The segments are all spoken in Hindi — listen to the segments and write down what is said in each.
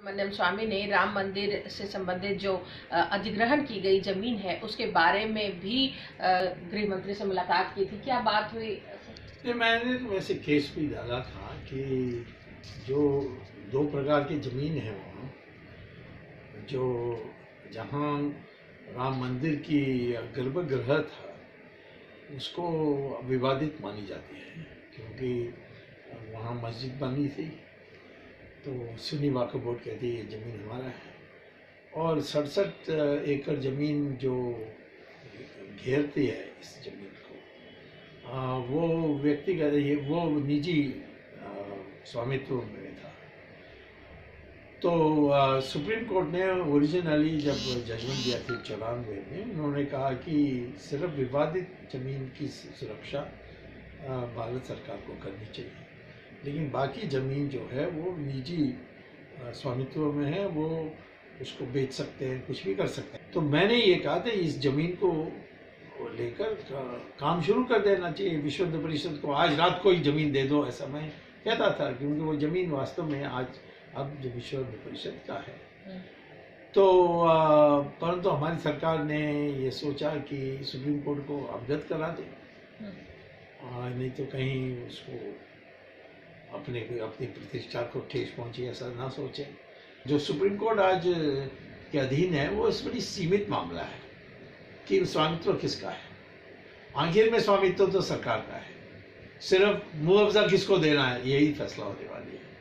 सुब्रमण्यम स्वामी ने राम मंदिर से संबंधित जो अधिग्रहण की गई जमीन है उसके बारे में भी गृह मंत्री से मुलाकात की थी। क्या बात हुई? नहीं, मैंने तो वैसे केस भी डाला था कि जो दो प्रकार की जमीन है वहाँ, जो जहाँ राम मंदिर की गर्भगृह था उसको विवादित मानी जाती है, क्योंकि वहाँ मस्जिद बनी थी। तो सुन्नी वक्फ बोर्ड कहती है ये ज़मीन हमारा है, और 67 एकड़ ज़मीन जो घेरती है इस ज़मीन को, वो व्यक्तिगत, वो निजी स्वामित्व में था। तो सुप्रीम कोर्ट ने ओरिजिनली जब जजमेंट दिया थी 94 में, उन्होंने कहा कि सिर्फ विवादित ज़मीन की सुरक्षा भारत सरकार को करनी चाहिए, लेकिन बाकी ज़मीन जो है वो निजी स्वामित्व में है, वो उसको बेच सकते हैं, कुछ भी कर सकते हैं। तो मैंने ये कहा था इस ज़मीन को लेकर काम शुरू कर देना चाहिए। विश्व हिंदू परिषद को आज रात को ही ज़मीन दे दो, ऐसा मैं कहता था, क्योंकि वो ज़मीन वास्तव में आज अब जो विश्व हिंदू परिषद का है। तो परंतु हमारी सरकार ने ये सोचा कि सुप्रीम कोर्ट को अवगत करा दे, नहीं तो कहीं उसको अपनी प्रतिष्ठा को ठेस पहुंची, ऐसा ना सोचे। जो सुप्रीम कोर्ट आज के अधीन है वो इस बड़ी सीमित मामला है कि स्वामित्व किसका है। आखिर में स्वामित्व तो सरकार का है, सिर्फ मुआवजा किसको देना है यही फैसला होने वाली है।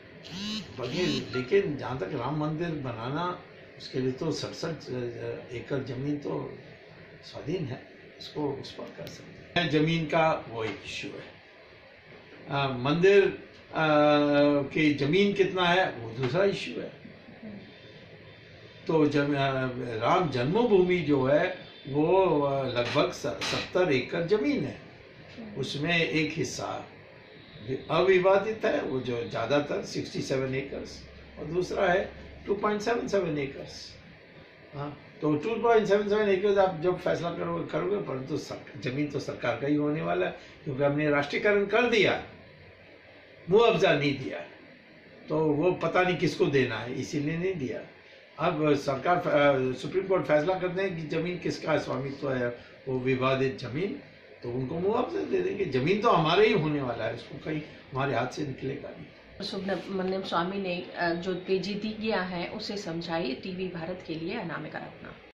लेकिन जहाँ तक राम मंदिर बनाना, उसके लिए तो 67 एकड़ जमीन तो स्वाधीन है, उसको उस पर कर सकते हैं। जमीन का वो एक इश्यू है, मंदिर की जमीन कितना है वो दूसरा इश्यू है। तो राम जन्मभूमि जो है वो लगभग 70 एकड़ जमीन है, उसमें एक हिस्सा अविवादित है, वो जो ज़्यादातर 67 एकर्स, और दूसरा है 2.77 एकर्स। हाँ, तो 2.77 एकर्स आप जब फैसला करोगे परंतु जमीन तो सरकार का ही होने वाला है, क्योंकि हमने राष्ट्रीयकरण कर दिया, मुआवजा नहीं दिया, तो वो पता नहीं किसको देना है, इसीलिए नहीं दिया। अब सरकार सुप्रीम कोर्ट फैसला कर दें कि जमीन किसका स्वामित्व है, वो विवादित जमीन, तो उनको मुआवजा दे देंगे। जमीन तो हमारे ही होने वाला है, उसको कहीं हमारे हाथ से निकलेगा नहीं। सुब्रमण्यम स्वामी ने जो पेचीदगियां हैं उसे समझाई। टीवी भारत के लिए अनामिका रत्ना।